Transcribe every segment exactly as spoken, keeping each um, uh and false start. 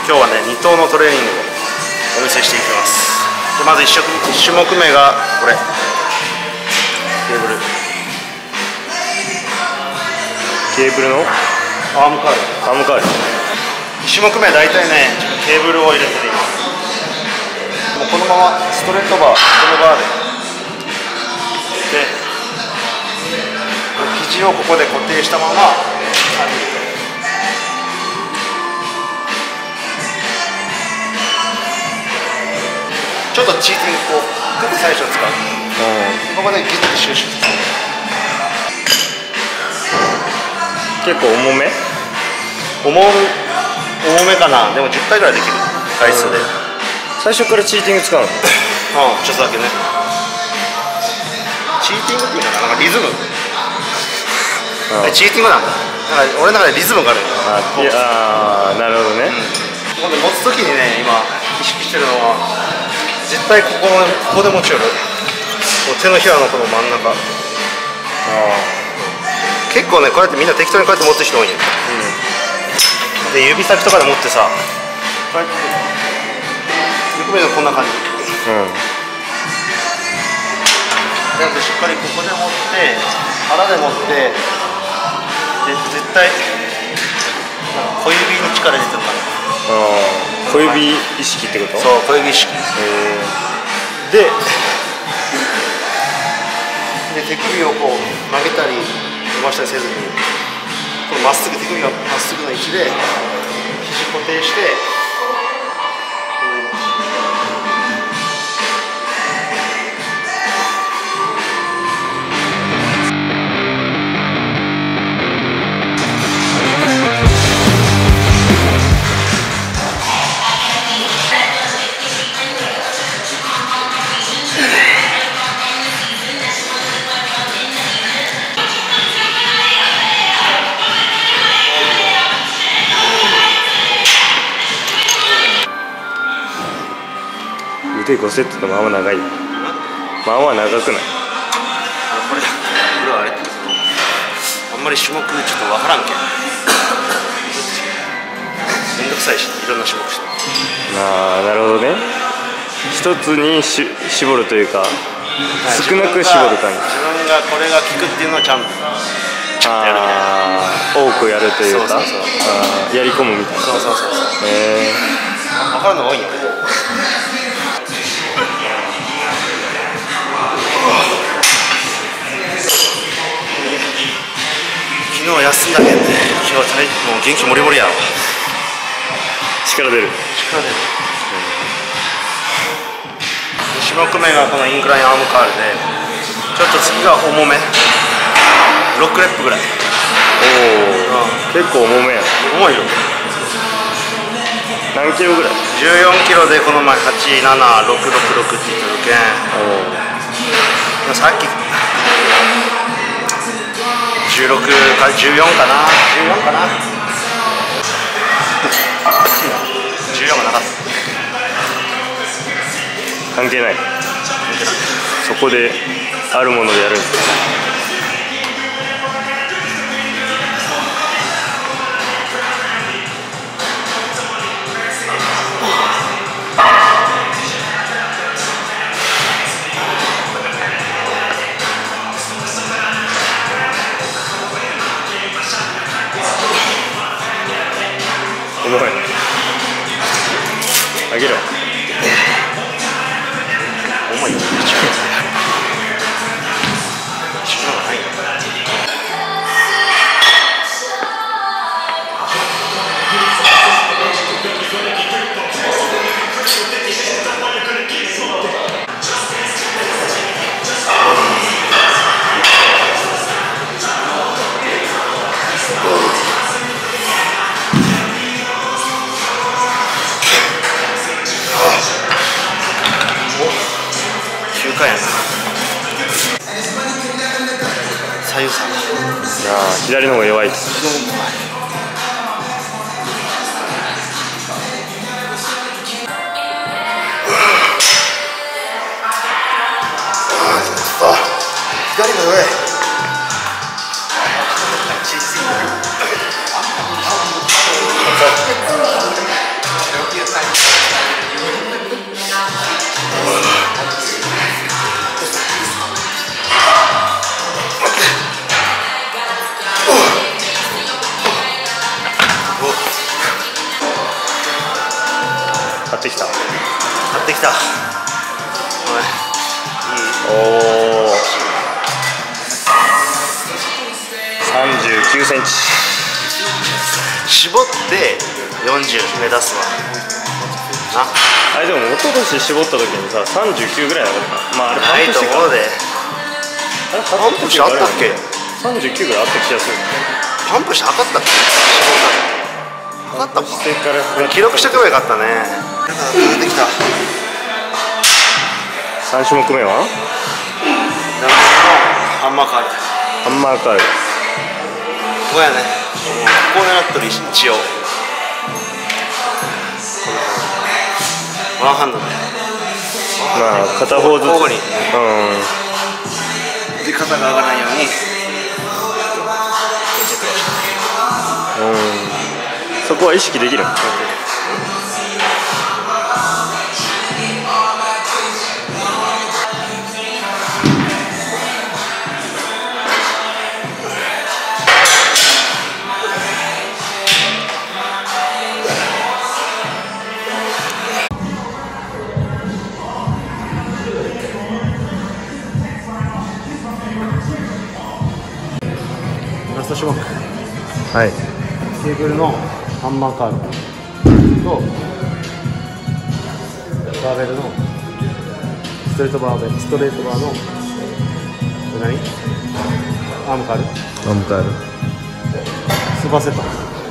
今日はねに頭のトレーニングをお見せしていきます。でまず 1, いち種目目がこれケーブルケーブルのアームカールアームカール。 いち種目目は大体ねケーブルを入れてて、今もうこのままストレートバー、このバーでで肘をここで固定したままちょっとチーティングこうグッと最初使う、うん、ここでギュッと収縮する。 結構重め重重めかな。でもじゅっかいぐらいできる回数で、うん、 最初からチーティング使うの？ うん、ちょっとだけね。チーティングっていうかな、なんかリズム、うん、チーティングなんだ。なんか俺の中でリズムがある。 あ、いや、あー、なるほどね。 うん、持つ時にね今意識してるのは絶対ここのここで持ちよる。手のひらのこの真ん中。あ結構ねこうやってみんな適当にこうやって持つ人多いんよ、うん、で指先とかで持ってさこうやってよく見るとこんな感じ、うん、なんでしっかりここで持って腹で持ってで絶対小指に力入れてるから。 あ小指意識ってこと？ そう小指意識。でで手首をこう曲げたり伸ばしたりせずにこのまっすぐ手首がまっすぐの位置で肘固定して。 腕ごセットとまあまあ長い。まあまあ長くない？ これこれはあれってあんまり種目ちょっと分からんけんめんどくさいしいろんな種目して。 ああなるほどね。一つにし絞るというか少なく絞る感じ。 自分がこれが効くっていうのをちゃんとちゃんとやるみたいな。 多くやるというかやり込むみたいな。 そうそうそうそう。 へえ分かるの多いんよね。昨日休んだけんね、今日体もう元気もりもりやろ。 力出る。 力出る。に種目目がこのインクラインアームカールで、ちょっと次が重め。ろくレップぐらい。おお、うん、結構重めや。重いよ。 何キロぐらい？ じゅうよんキロでこの前はちななろくろくろくって言ってるけん。さっきじゅうろくかじゅうよんかなじゅうよんかなじゅうよんがなかった。 関係ない。そこであるものでやるんです。重い。あげろ。 重いよ。やな。左右差。 いや左の方が弱い。 左が弱い。 買ってきた。 買ってきた。 おお。三十九センチ。 絞って四十目指すわ。な。 あれでも一昨年絞った時にさ、三十九ぐらいなかった。まああれないと思うで。 あれパンプしてあったっけ？ 三十九ぐらいあった気がする。 パンプして測ったっけ？測ったか。記録してくればよかったね。出てきた。 三種目目は？ ハンマーカール。 ハンマーカール。 ここやね。ここ狙っとる一応。ワンハンドで。 まあ片方ずつ。 交互に。 うん。 で肩が上がらないように。 うん。そこは意識できる。 ラスト種目。 はい。 テーブルのハンマーカールとバーベルのストレートバーベルストレートバーのこれ何？アームカール？ アームカール。 スーパーセット。こ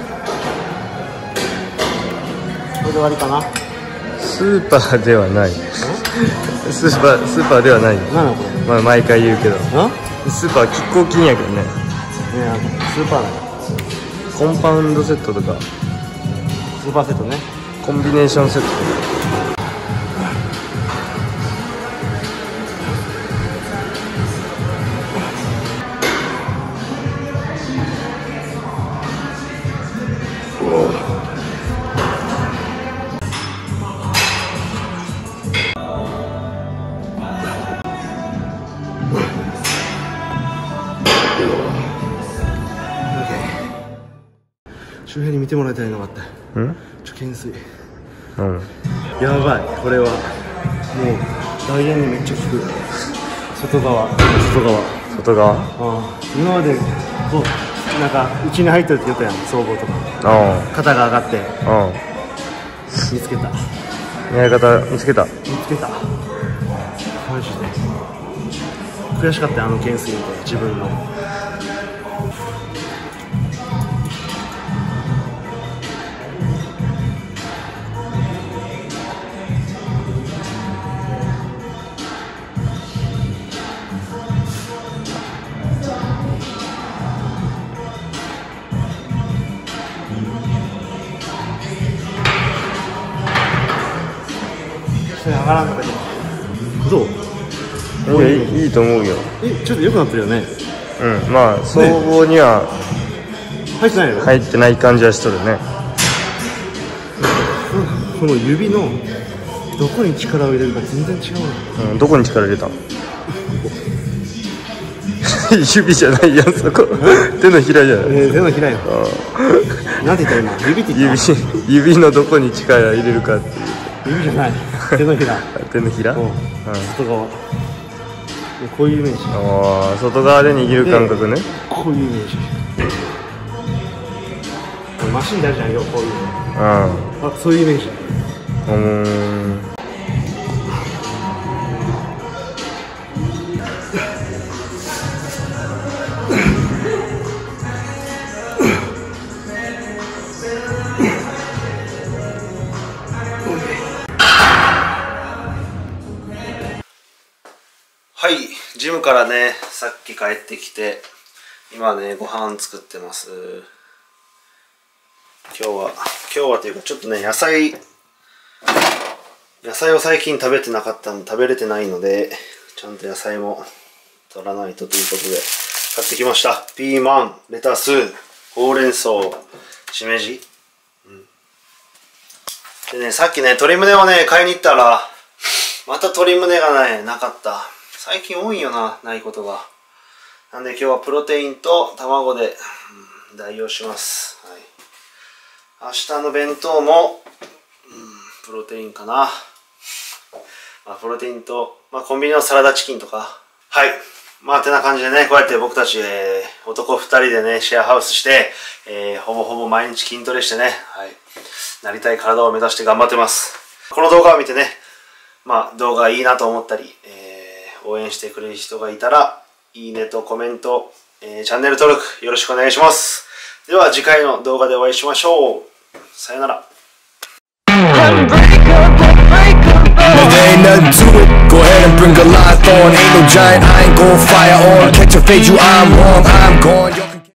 れで終わりかな？ スーパーではない。スーパースーパーではない。 何なのこれ？ まあ毎回言うけど。スーパー拮抗金やけどね。 ねえ、スーパーだよ。 コンパウンドセットとかスーパーセットね。 コンビネーションセットとか。 周辺に見てもらいたいのがあった。 うん？ ちょ懸垂。 うん。 やばい、これはもう外野にめっちゃ効く。外側、外側。 外側？ ああ、今までこうなんか内に入ってるって言ったやん、総合とか。 ああ。 肩が上がって。 ああ。 見つけた。 やり方見つけた。 見つけた。マジで。悔しかったよ、あの懸垂で自分の。上がらんかったけど。どう？ いや、いい、いいと思うよ。 え、ちょっと良くなってるよね。 うん、まあ総合には入ってないよ。 入ってない感じはしとるね。 この指のどこに力を入れるか全然違うな。うん、どこに力入れたの？指じゃないやん、そこ。手のひらじゃない。 えー、手のひらよ。なんて言った今？指って言った？ 指、指のどこに力入れるかっていう。 指じゃない。手のひら。 手のひら？うん。 外側。こういうイメージ。 ああ、外側で握る感覚ね。 こういうイメージ。マシンであるじゃんよ、こういうの。 ああ、そういうイメージ。 うん。 はい、ジムからね、さっき帰ってきて、今ね、ご飯作ってます。今日は、今日はというか、ちょっとね、野菜、野菜を最近食べてなかったの、食べれてないので、ちゃんと野菜も取らないとということで、買ってきました。ピーマン、レタス、ほうれん草、しめじ。うん、 でね、さっきね、鶏胸をね、買いに行ったら、また鶏胸がね、なかった。最近多いよな、ないことが。なんで今日はプロテインと卵で、うん、代用します。はい、明日の弁当も、うん、プロテインかな。まあ、プロテインと、まあ、コンビニのサラダチキンとか。はい。まあ、てな感じでね、こうやって僕たち、えー、男二人でね、シェアハウスして、えー、ほぼほぼ毎日筋トレしてね、はい。なりたい体を目指して頑張ってます。この動画を見てね、まあ、動画いいなと思ったり、えー、応援してくれる人がいたら、いいねとコメント、えー、チャンネル登録よろしくお願いします。では次回の動画でお会いしましょう。さよなら。 Well, there ain't nothing to it. Go ahead and bring a light on. Ain't no giant, I ain't gon' fire on. Catch a fade, you, I'm wrong, I'm gone.